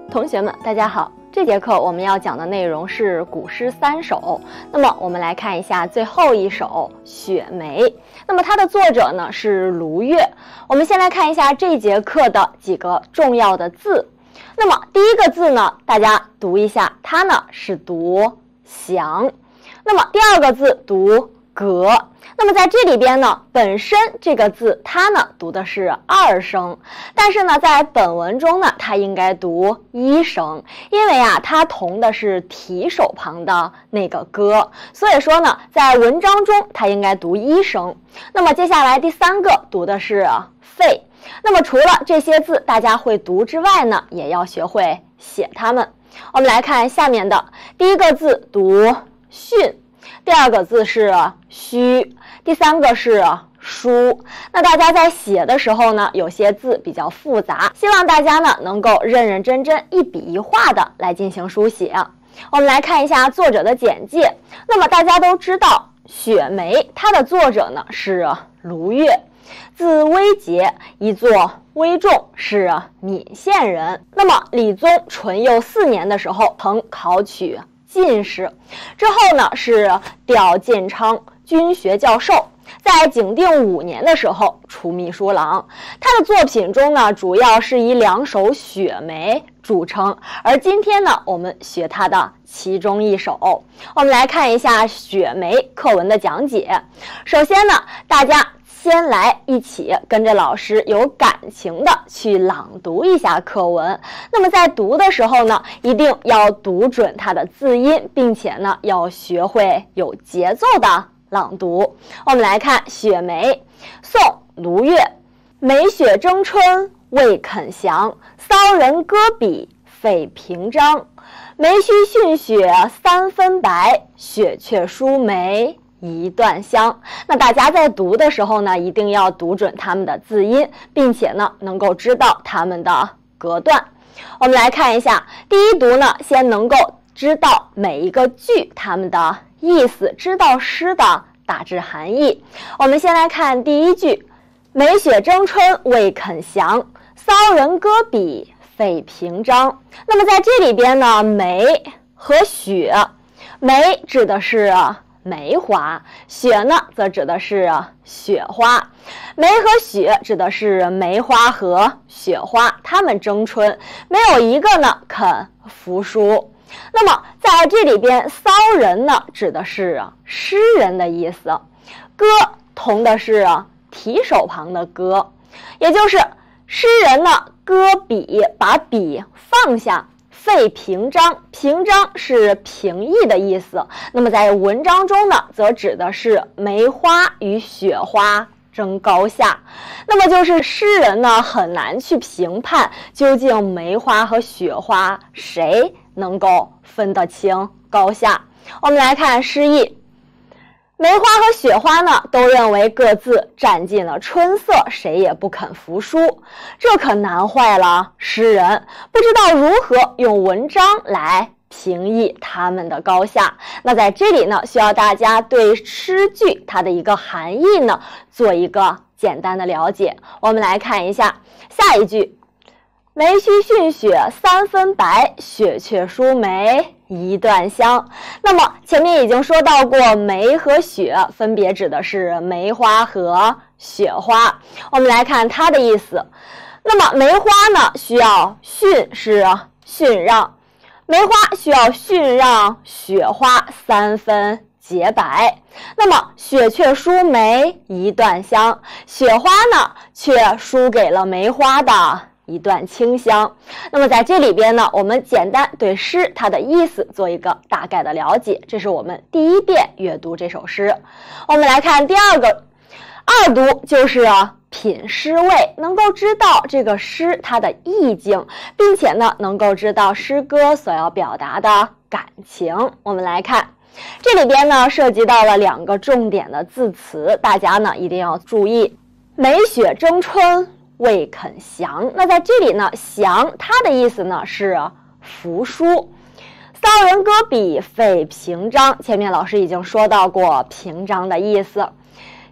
同学们，大家好。这节课我们要讲的内容是古诗3首。那么我们来看一下最后一首《雪梅》。那么它的作者呢是卢钺。我们先来看一下这节课的几个重要的字。那么第一个字呢，大家读一下，它呢是读祥。那么第二个字读阁。那么在这里边呢，本身这个字它呢读的是2声，但是呢在本文中呢它应该读1声，因为啊它同的是提手旁的那个歌，所以说呢在文章中它应该读1声。那么接下来第3个读的是废。那么除了这些字大家会读之外呢，也要学会写它们。我们来看下面的，第一个字读训，第二个字是虚，第三个是书。那大家在写的时候呢，有些字比较复杂，希望大家呢能够认认真真一笔一画的来进行书写。我们来看一下作者的简介。那么大家都知道雪梅它的作者呢是卢钺，字微节，一作微仲，是岷县人。那么理宗淳佑4年的时候曾考取进士，之后呢是调建昌军学教授，在景定5年的时候出秘书郎。他的作品中呢主要是以2首《雪梅》著称，而今天呢我们学他的其中1首。我们来看一下《雪梅》课文的讲解。首先呢，大家先来一起跟着老师有感情的去朗读一下课文。那么在读的时候呢，一定要读准它的字音，并且呢要学会有节奏的朗读。我们来看《雪梅》，宋·卢钺。梅雪争春未肯降，骚人割笔费评章。梅须逊雪3分白，雪却输梅1段香。那大家在读的时候呢，一定要读准它们的字音，并且呢能够知道它们的格段。我们来看一下，第一读呢，先能够知道每一个句它们的意思，知道诗的大致含义。我们先来看第一句，梅雪争春未肯降，骚人割笔费评章。那么在这里边呢，梅和雪，梅指的是梅花，雪呢则指的是雪花。梅和雪指的是梅花和雪花，它们争春，没有一个呢肯服输。那么在这里边，骚人呢指的是诗人的意思，割同的是提手旁的割，也就是诗人呢割笔，把笔放下，费评章，评章是评议的意思。那么在文章中呢，则指的是梅花与雪花争高下。那么就是诗人呢很难去评判究竟梅花和雪花谁能够分得清高下。我们来看诗意。梅花和雪花呢都认为各自占尽了春色，谁也不肯服输，这可难坏了诗人，不知道如何用文章来评议他们的高下。那在这里呢，需要大家对诗句它的一个含义呢做一个简单的了解。我们来看一下下一句，梅须逊雪3分白，雪却输梅1段香。那么前面已经说到过，梅和雪分别指的是梅花和雪花。我们来看它的意思。那么梅花呢需要逊，是逊让，梅花需要逊让雪花3分洁白。那么雪却输梅1段香，雪花呢却输给了梅花的1段清香。那么在这里边呢，我们简单对诗它的意思做一个大概的了解，这是我们第1遍阅读这首诗。我们来看第2个，2读就是品诗味，能够知道这个诗它的意境，并且呢能够知道诗歌所要表达的感情。我们来看这里边呢涉及到了2个重点的字词，大家呢一定要注意。梅雪争春未肯降，那在这里呢，降它的意思呢是服输。骚人割笔费评章，前面老师已经说到过评章的意思。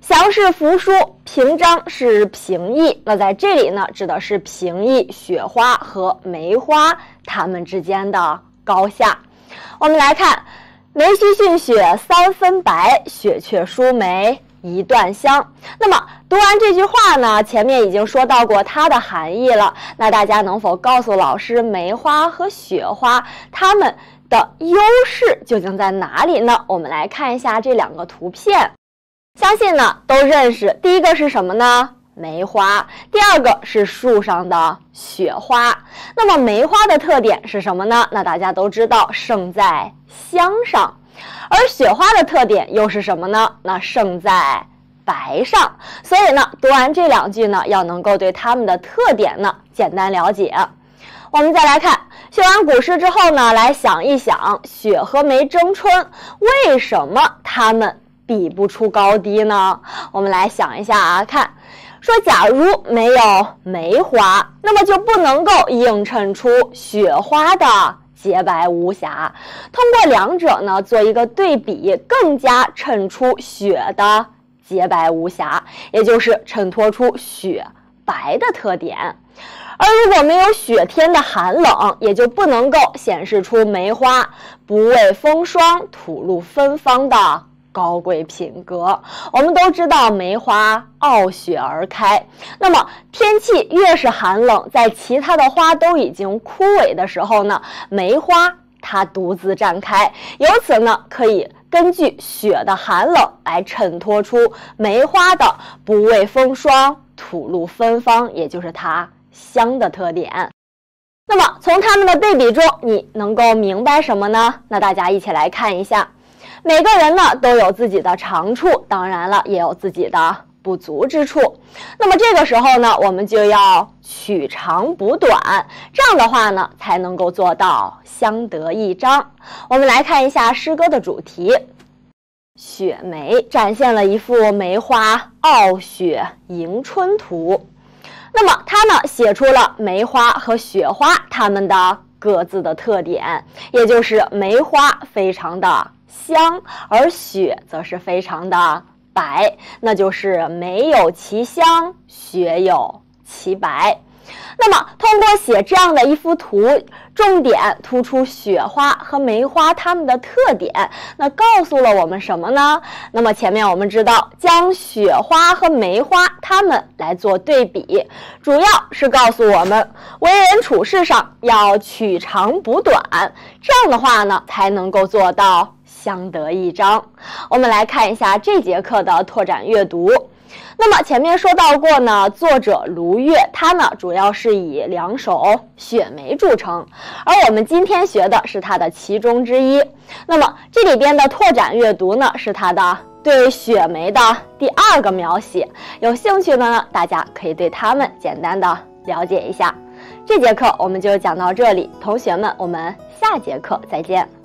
详是扶疏，平章是平易。那在这里呢，指的是平易雪花和梅花它们之间的高下。我们来看，梅须逊雪三分白，雪却输梅一段香。那么读完这句话呢，前面已经说到过它的含义了。那大家能否告诉老师，梅花和雪花它们的优势究竟在哪里呢？我们来看一下这两个图片。相信呢都认识，第一个是什么呢？梅花。第二个是树上的雪花。那么梅花的特点是什么呢？那大家都知道，胜在香上。而雪花的特点又是什么呢？那胜在白上。所以呢，读完这两句呢，要能够对它们的特点呢简单了解。我们再来看，学完古诗之后呢，来想一想，雪和梅争春，为什么它们比不出高低呢？我们来想一下啊，看，说假如没有梅花，那么就不能够映衬出雪花的洁白无瑕。通过两者呢做一个对比，更加衬出雪的洁白无瑕，也就是衬托出雪白的特点。而如果没有雪天的寒冷，也就不能够显示出梅花不畏风霜、吐露芬芳的高贵品格。我们都知道梅花傲雪而开，那么天气越是寒冷，在其他的花都已经枯萎的时候呢，梅花它独自绽开，由此呢可以根据雪的寒冷来衬托出梅花的不畏风霜、吐露芬芳，也就是它香的特点。那么从它们的对比中，你能够明白什么呢？那大家一起来看一下。每个人呢都有自己的长处，当然了，也有自己的不足之处。那么这个时候呢，我们就要取长补短，这样的话呢，才能够做到相得益彰。我们来看一下诗歌的主题。雪梅展现了一幅梅花傲雪迎春图。那么它呢写出了梅花和雪花它们的各自的特点，也就是梅花非常的香，而雪则是非常的白，那就是梅有其香，雪有其白。那么通过写这样的一幅图，重点突出雪花和梅花它们的特点，那告诉了我们什么呢？那么前面我们知道，将雪花和梅花它们来做对比，主要是告诉我们为人处事上要取长补短，这样的话呢才能够做到相得益彰。我们来看一下这节课的拓展阅读。那么前面说到过呢，作者卢岳他呢主要是以两首雪梅著称，而我们今天学的是他的其中之一。那么这里边的拓展阅读呢是他的对雪梅的第二个描写，有兴趣的呢大家可以对他们简单的了解一下。这节课我们就讲到这里，同学们，我们下节课再见。